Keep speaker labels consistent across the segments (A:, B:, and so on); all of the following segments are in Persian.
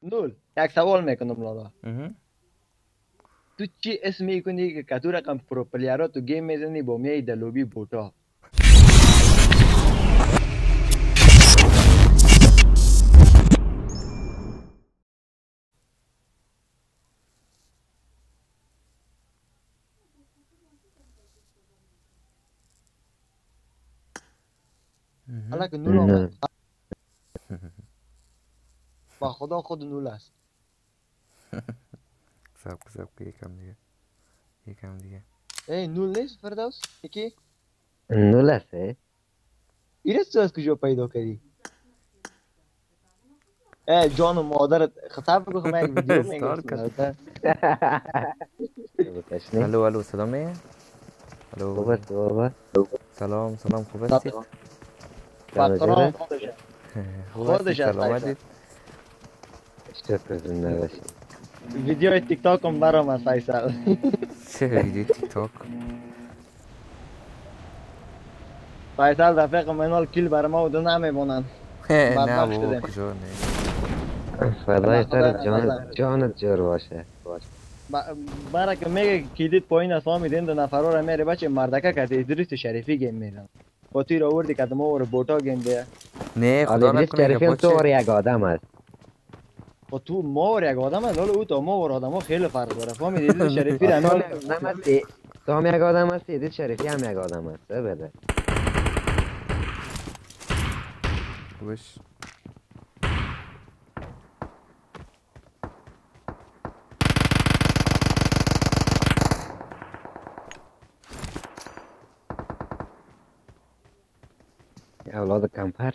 A: نول یک سوال میکنم لالا. تو چی اسم میکنی که تو رقم پرو پلیرها تو گیم میزنی با میای در لوبی بوتا؟ حالا که نول آمد با خدا خود نول است.
B: سب یکم دیگه
A: ای نول نیست فردوس؟ یکی؟
C: نول است.
A: ایرز تو از کجا پیدا کردی؟ ای جان و مادرت خطاب بگو من یک ویدیو میگم.
B: الو صدا میه؟ الو
C: خوب است بابا.
B: سلام خوب هستید؟
A: بقرام
B: خوب هستید سلامتید؟
C: شکر زنده باشید.
A: ویدیو تیک تاک هم برام از فیصل.
B: چه ویدیو تیک تاک؟
A: فیصل رفیق منال کیل بر ما و دو نمیمونن.
B: نه بابا کجا نه.
C: فدای سر جانت جور باشه.
A: برای که میگه کلیدت پایین است فهمیدین دو نفر رو میره بچه مردکه که ادریس شریفی گیم میرن. با توی رو آوردی که ما رو بوتا گیم ده.
B: نه خدا نکنه
C: شریفی هم تو یک آدم است.
A: و تو ما و یک آدم است. حالا او تا ما و آدم ها خیلی فرق داره. فهمیدی ادریس شریفی رو
C: نمستی. تو هم یک آدم هستی ادریس شریفی هم یک آدم است. بله.
B: خوبش.
C: اولاد کمپر.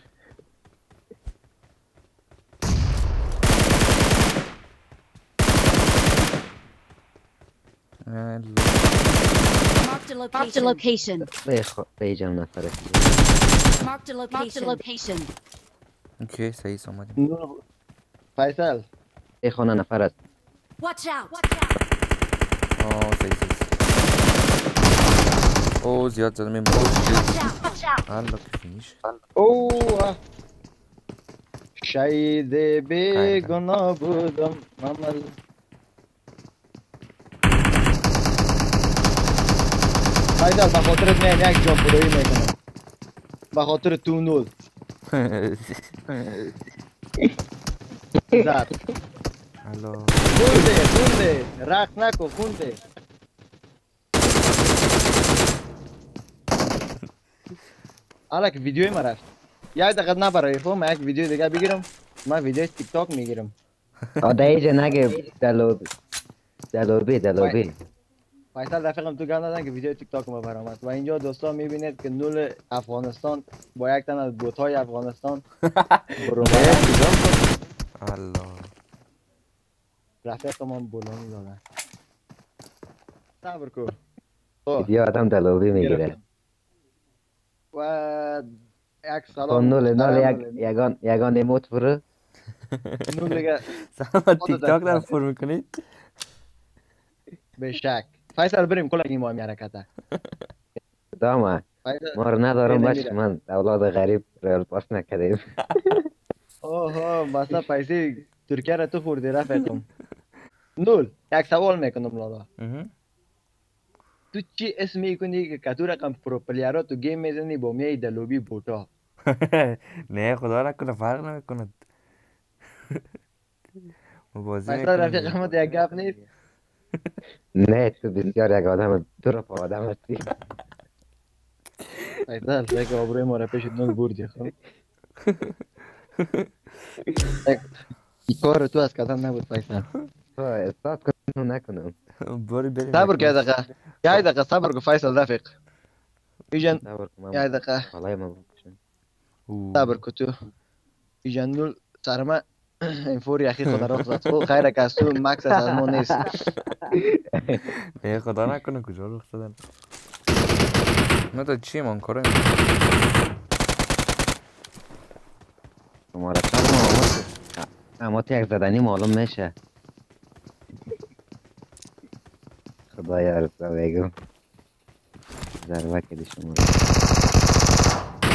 D: Marked a location.
C: بیجم نفره.
D: Marked a location.
B: اوکی صحیح آمدیم.
A: فیصل.
C: ای خانه نفر است.
D: Watch out.
B: صحیح. اوه زیاد زدم این الله که فینیش.
A: اوه شهید بیگناه بودم ممل. فیصل به خاطرت میام یک جان پرویی میکنم. به خاطر تو نول. زد. خونده رخ نکن خونده. حالا که ویدیوی ما رفت. یک دقیقه نبرای خب من یک ویدیو دیگه بگیرم. من ویدیو تیک تاک میگیرم.
C: دیجه نگه دلوبی.
A: فیصل رفیقم تو گند ندن که ویدیو تیک تاک ما برآمد و اینجا دوستان میبینید که نول افغانستان با یک تن از بوت‌های افغانستان
B: الله
A: رفیقم هم بولانی دادن. صبر کن.
C: ویدیو آدم دلوبی میگیره.
A: و یک سلام
C: نول یگان ایموت برو.
A: نول دیگه
B: سلام تیک تاک در پر میکنید؟
A: به شک. فیصل بریم کلا این مهمی حرکته.
C: دامه ما رو ندارم باش من اولاد غریب ریال پاس نکردیم.
A: اوه بسا پیسی ترکیه را تو خوردی رفیقم. نول یک سوال میکنم لالا. تو چی اسم میکنی که تو رقم پرو پلیرها تو گیم میزنی با میای در لوبی بوتا؟
B: نه خدا نکنه فرق نمیکند.
A: فیصل رفیقم یک گپ نیست.
C: نه تو بسیار یک آدم درپ آدم هستی.
A: فیصل دیگه آبروی ما را پیش نول بردی خب. این کار تو از کردن نبود فیصل.
C: استاد کنم نکنم.
A: صبر که یک دقیقه صبر که فیصل رفیق. ایجان یک دقیقه صبر که تو ایجان نول سرمه این فوری اخی خدا را خزد خود خیره که از تو مکس از ما نیست.
B: نه خدا نکنه کجا رخ زدن. نه تا چی من کاره
C: ما را اما یک زدنی معلوم میشه. خدایا رسا بگم ضربه کدی شما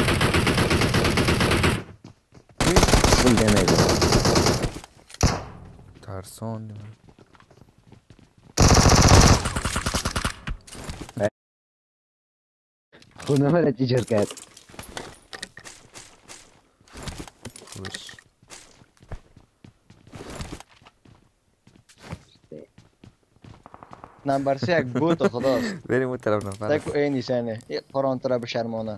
C: پول دمیده
B: ترسان
C: خونه مرا چی جور کرد
B: خوش
A: نمبر 3 یک بوت خداست.
B: بریم اون طرف نفر
A: تکو این نیسانه قرآن طرف بشرمانه.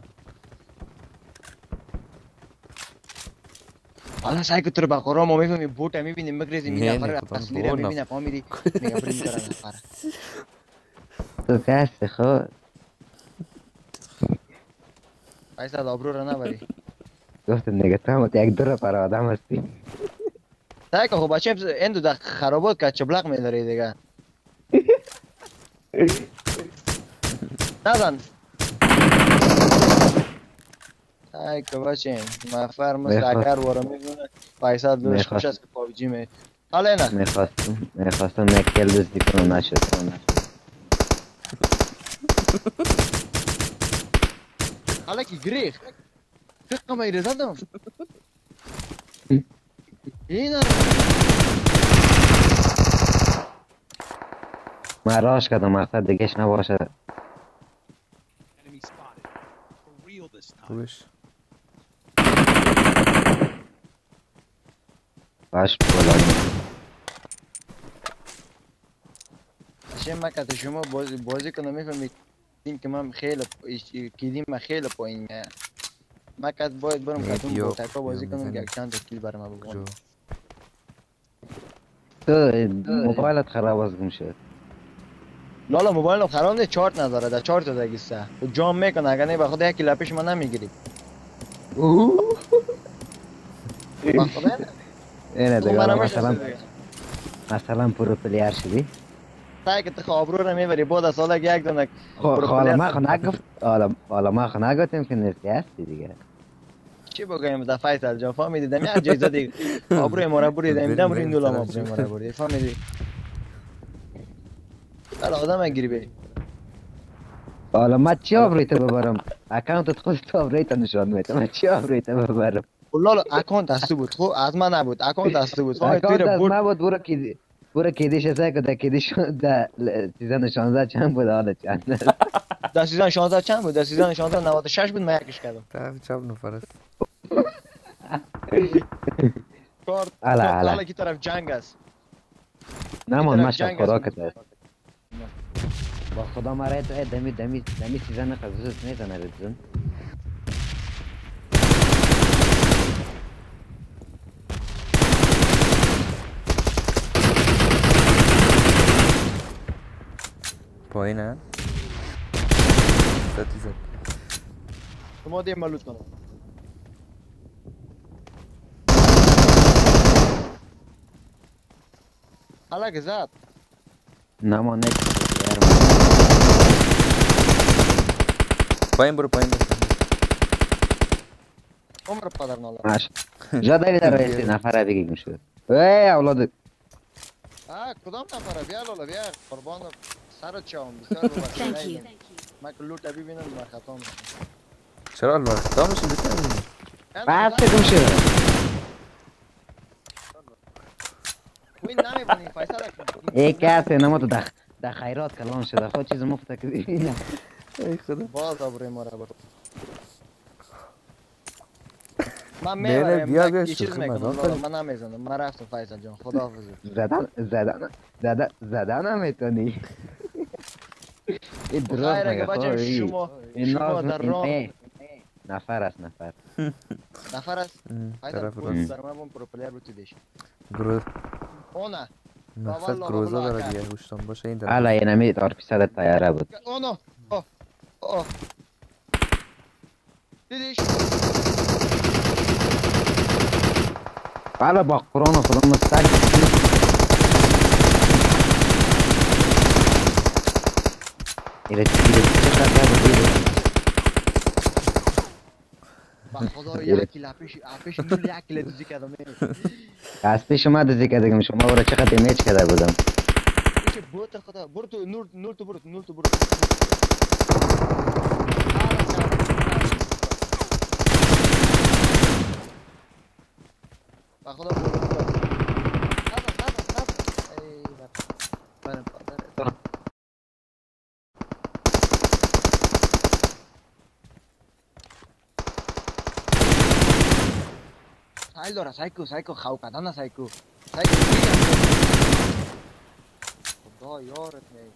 A: حالا سعی که تو رو به قرآن ما میفهمی بوت میبینی مگریزی می نفر اصلی رو میبینی پا میری میگه بریم دارن نفر
C: تو کسی خود
A: فیصل آبرو رو نبری.
C: گفتم نگه تو هم یک دو پر آدم هستی
A: سعی که خب بچه این دو دقیقه خرابات که چبلق میداری دیگه نزن سعی که بچه مفر مثل اگر وارا میگونه فیصل دورش خوش است که پابجی می حالا نه
C: میخواستم نکل دزدی کنم نشد
A: حالا که گریخ فقه میره زدم این
C: من راش کردم مقصد دیگهش نباشه
B: خوش
C: باش بولانی
A: اشیم مکت شما بازی کنم میفهمید این که من خیلی کیدیم من خیلی پایین مکت باید برم کتون با تکا بازی کنم که یک چند تا کیل برم بگم
C: تو موبایلت خراب از گم شد
A: لالا موبایلم خراب نیست چارت نداره در 4 تا دگیسته و جام میکنه اگر نه بخدا یکی لپش ما نمیگیری بخدا
C: اینه دیگه مثلا پرو پلیر شدی
A: سعی که تو آبرو رو میبری بعد از سال یک دونه
C: حالا ما خو نگفت حالا ما خو نگفتیم که نیستی هستی دیگه
A: چی بگویم در فیصل جان فهمیدی دم یک جایزه دیگه آبروی ما رو بریدیم دم رین دولم آبروی ما رو برید فهمیدی حالا آدم گیری بری
C: حالا من چی آبروی تو ببرم اکانتت خودت آبروی تو نشان میده من چی آبروی تو ببرم
A: لالا اکانت از تو بود خب از من نبود اکانت از تو بود
C: اکانت از من بود برو کیدیش ازای که در کیدیش در سیزن 16 چند بود حالا چند
A: در سیزن 16 چند بود؟ در سیزن 16 96 بود من یکش کردم
B: طرف چپ نفر است
A: کارت
C: الا
A: حالا کی طرف جنگ است
C: نه من مشت خوراکت است با خدا مرای تو دمی سیزن خصوصت نیزنه ردزن
B: پایینه زدی زد
A: شما دیم ملوت کنم حالا که زد
C: نه ما نک
B: پایین برو پایین برو
A: عمر پدر نالا
C: ماش جا داری در رئیسی نفره بگیم شد ای اولاد
A: کدام نفره بیا لالا بیا قربان سرت چاهم بسیار ببخشید من که لوت ببینم من خطا میکنم
B: چرا الان خطا میشه بکنیم
C: بس کم شد
A: کوین نمیبونی فیصل
C: ای کسی نما تو در خیرات کلان شده خود چیز مفته که ببینم
B: ای خدا
A: باز آبروی ما رو برو من
B: بیا
A: میبرم یه چیز میکنم من نمیزنم من رفتم فیصل جان خداحافظ
C: زدن هم میتونی این دروغ
A: میگه بچه شما در راه
C: نفر است
A: نفر است فیصل بود در من پرو پلیر رو تو دیش اونا
B: مقصد گروزا داره دیگه گوشتان باشه این
C: حالا یه نمید آرپیسال تایاره بود
A: اونا دیدیش
C: حالا با قرآن خدا مستقل ایره چقدر بود
A: با خدا یکی لپش نول یک کل دوزی کردم
C: از پیش ما دوزی کردم شما برای چقدر دیمیج کرده بودم
A: پیش بوت خدا برو تو نور تو برو با خدا برو اسماعیل داره سایکو خو کردن سایکو خدا یارت می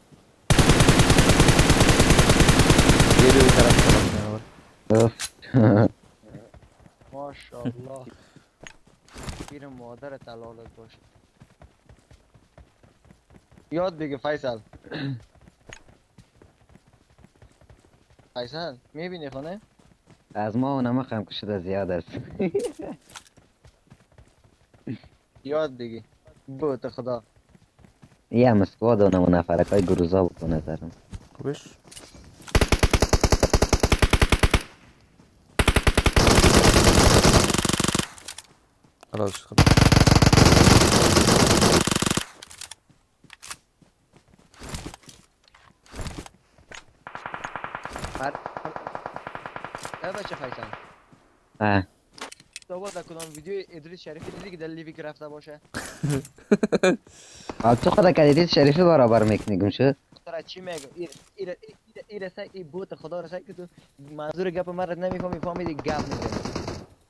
B: یه دو طرف طرف میاد.
A: ماشاءالله پیر مادرت حلالت باشه یاد بگی فیصل فیصل میبینی خونه؟
C: از ما و نمک هم کشیده زیاد است.
A: یاد بگی بوت خدا
C: یه هم اسکواد و نمو نفرکای گروزا بکنه دارم.
B: خوبش خلاص خلاص
A: بچه فیصل تو با در کدام ویدیو ادریس شریفی دیدی که در لیوی که رفته باشه؟
C: تو خدا کدیدید شریفی برابر میکنی گمشه؟
A: ترا چی میگم ای رسای ای بوت خدا رسای که تو منظور گپ مرد نمیفهمی فهمیدی گپ میزنی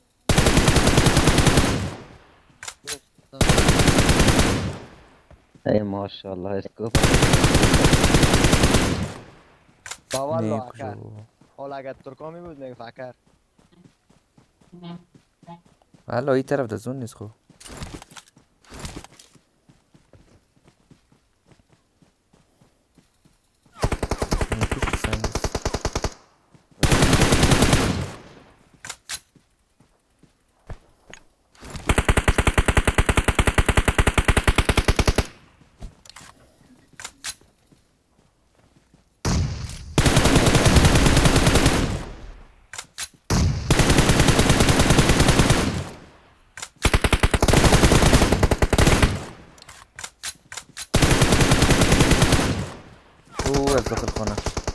C: ای ماشاءالله اسکوپ
A: باور
B: نه
A: رو
B: کجا
A: اکر حالا اگر ترکامی بود میگه فکر
B: حالا این طرف دزون نیست خب از داخل خانه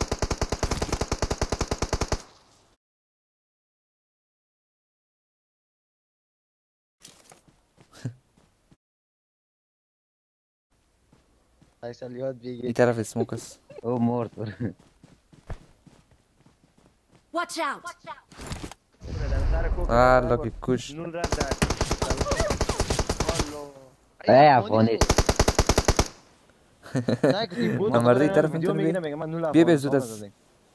A: فیصل یاد
B: این
A: بگی
B: طرف اسموک است
C: او مرد
D: Watch out!
B: الله که کش
A: نون رفت در
C: ای افغانی
B: نمرده این طرف میتونه بیا بیا زود است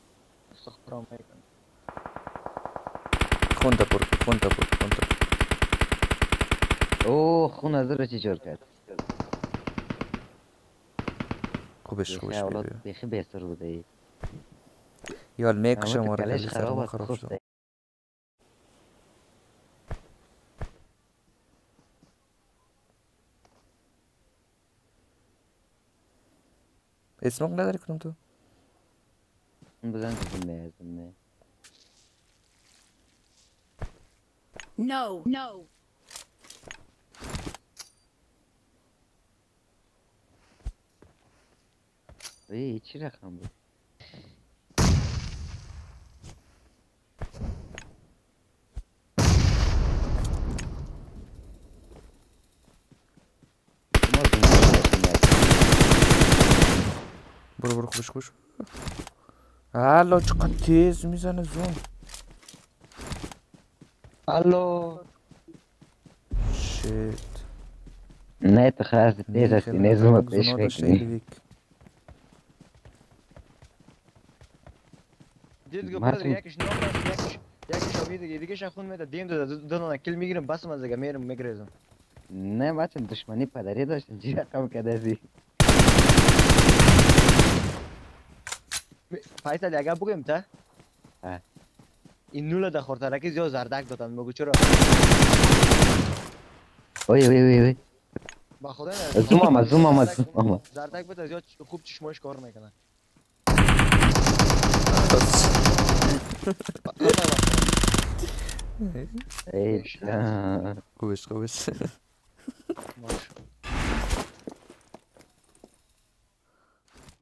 B: خون تا پر
C: او خون از رو چی جور کرد
B: خوبش
C: بیخی اولاد بیخی بهتر بوده ای
B: یال میکشم
C: البته
B: آره
C: کلش
B: خیلی سرما
C: خراب
B: خراب شد اسموک نداری کنم تو
C: بزن زمه
D: No.
C: ای چی رقم بود
B: برو خوش الله چقدر تیز میزنه زون
A: الو
B: شیت
C: نه تو خلاص تیز هستی نه زوم پیش بکنی
A: دید گو برادر یکیش نام یکیش آبید دیگه شخون میده دیم دو کل میگیرم بس از دیگه میرم میگریزم
C: نه بچه دشمنی پدری داشتن چی رقم کده ازی
A: فیصل اگه بگیم تا این نولا در خورترکی زیاد زردک دادن مگو چرا
C: اوی
A: با خدا
C: زوم آمد
A: زردک بده زیاد خوب چشماش کار میکنن
C: ای
B: خوبش